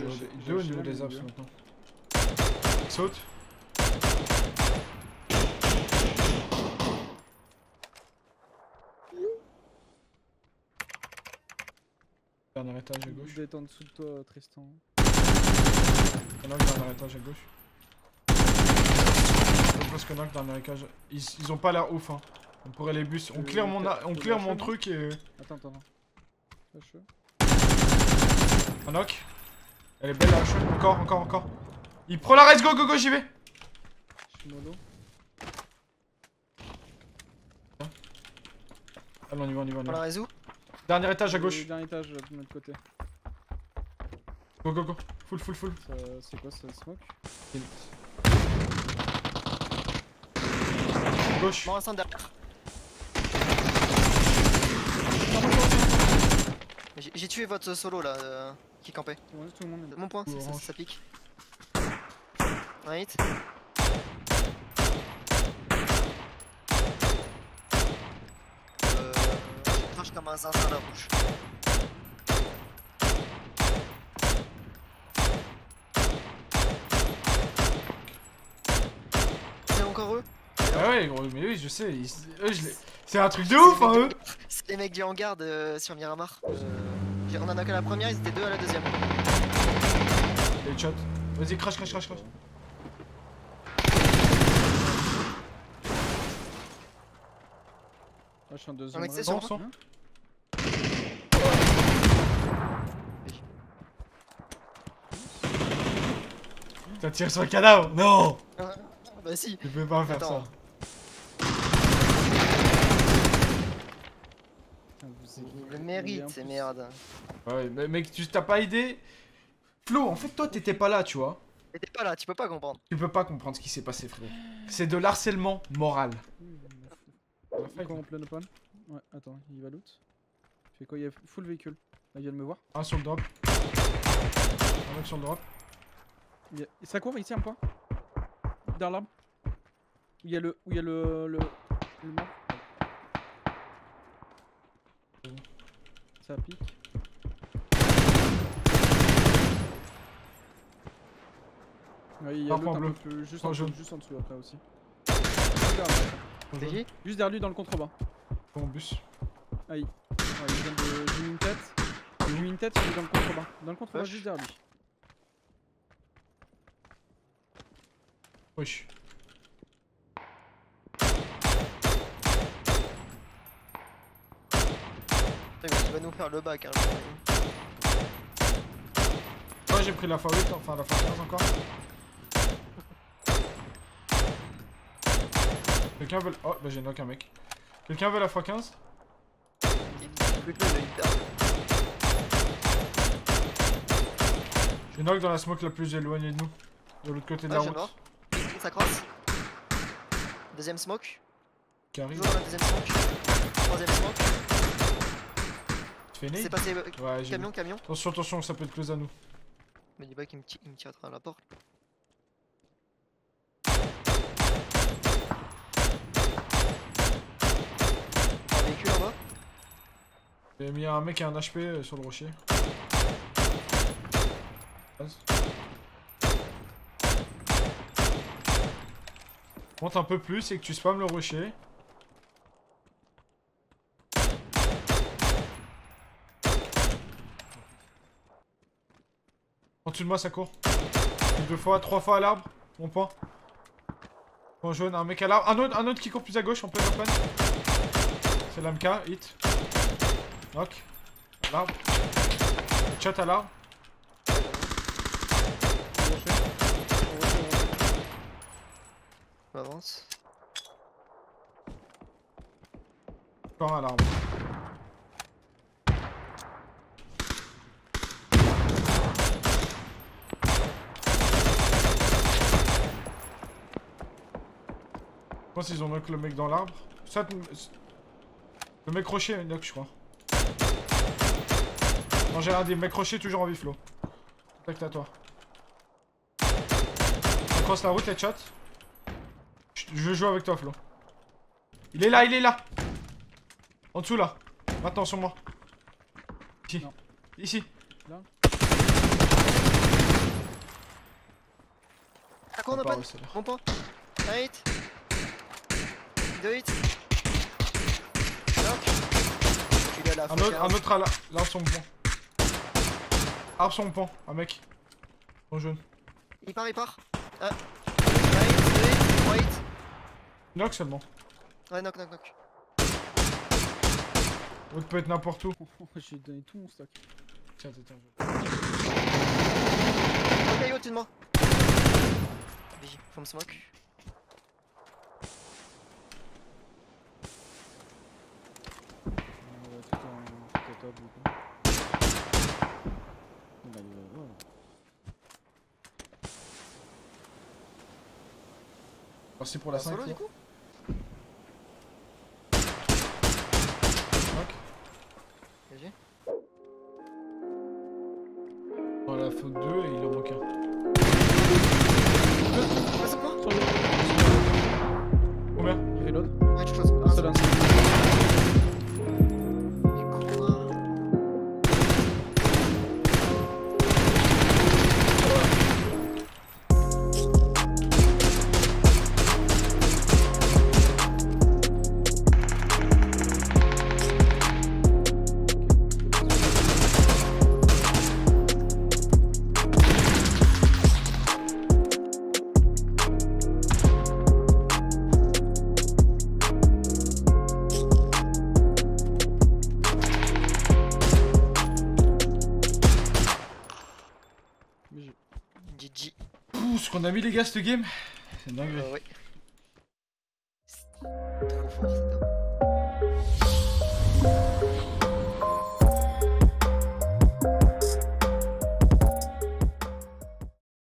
2 au niveau des abs maintenant. Saute. Dernier étage à gauche. Il doit être en dessous de toi, Tristan. Knock, dernier étage à gauche. Presque knock, dernier étage. Ils ont pas l'air ouf, hein. On pourrait les bus. On clear mon truc et. Attends. Lâche-le. Un knock. Elle est belle la chute. Encore. Il prend la race, go, j'y vais. Je suis mollo. Allez, on y va. On la résout. Dernier étage à gauche. Dernier étage de notre côté. Go. Full. C'est quoi ça, smoke? Gauche. Bon, instant derrière. J'ai tué votre solo là, qui campait. Ouais, tout le monde. Mon point, Orange. ça pique. Right. Je crache comme un zinzin à la rouge. C'est encore eux? Ah ouais, gros, mais oui, je sais. C'est un truc de ouf, hein, eux. C'est les mecs du hangar sur Miramar. On en a qu'à la première, ils étaient 2 à la deuxième. Les shots. Vas-y, crash. Là, je suis en deuxième. On est rang. sur moi. Hein? T'as tiré sur le cadavre? Non! Bah si. Tu peux pas faire Attends. ça. Il le mérite, ces merdes. Ouais, mais mec, tu t'as pas idée. Flo, en fait, toi, t'étais pas là, tu vois. Mais t'es pas là, tu peux pas comprendre. Tu peux pas comprendre ce qui s'est passé, frérot. C'est de l'harcèlement moral. Quoi en plein open? Ouais, attends, il va loot. Il fait quoi? Il y a full véhicule. Là, il vient de me voir. Un sur le drop. Un autre sur le drop. Ça court ici un point. Dans l'arbre. Où il y a le mort. Ça pique. Ouais, il y a Un point l'autre un bleu. peu plus, juste Point en jaune. dessous après aussi. C'est qui? Juste derrière lui dans le contrebas. Mon bus. Aïe. Ouais, il vient de j'ai mis une tête. J'ai mis une tête, il est dans le contrebas. Dans le contrebas, Wesh. juste derrière lui. Wesh. Il va nous faire le bac. Hein, Ouais, j'ai pris la x8, enfin la x15 encore. Quelqu'un veut. Oh, bah j'ai knock un mec. Quelqu'un veut la x15? J'ai knock dans la smoke la plus éloignée de nous. De l'autre côté de la j'ai route. mort. Ça crosse. Deuxième smoke. Qui arrive. Toujours dans la deuxième smoke. Troisième smoke. Tu fais nade? C'est passé Ouais, j'ai. camion. Attention, ça peut être close à nous. Mais dis pas qu'il me tire à la porte. Un véhicule en bas. J'ai mis un mec et un HP sur le rocher. Monte un peu plus et que tu spammes le rocher. En dessous de moi ça court. 2 fois, 3 fois à l'arbre. Mon point. Point jaune, un mec à l'arbre. Un autre qui court plus à gauche en plein open. C'est l'AMK, hit. Knock. À l'arbre. Chat à l'arbre. On avance. Encore à l'arbre. Je pense qu'ils ont knock le mec dans l'arbre. Ça, le mec rocher knock, je crois. Non, j'ai un des mecs rochers toujours en vie, Flo. Contact à toi. On croise la route, les chats. Je joue avec toi, Flo. Il est là. En dessous, là. Maintenant, sur moi. Ici. Non. Ici. Là. À quoi on Pas open? ouais, Bon point. Un hit. 2 hits. Knock. Je suis à la un autre à l'arbre sur mon point. Arbre sur mon point, un mec. En jaune. Il part. Un hit, 2 hits, 3 hits. Knock seulement. Ouais, knock. L'autre peut être n'importe où. J'ai donné tout mon stock. Tiens. Ok, au-dessus de moi. Vigie, faut me smoke. Tout un top du coup. Bon, bah, ouais. Merci pour la 5. Solo du coup. Knock. Vigie. Dans la faute 2 et il en manque un. Passe au point. Sur le... Combien? Il reload. Ouais, tu choses. Un seul, un seul. Mais quoi? GG. Ouh, ce qu'on a mis les gars cette game. C'est dingue. Ouais. Trop fort cette arme.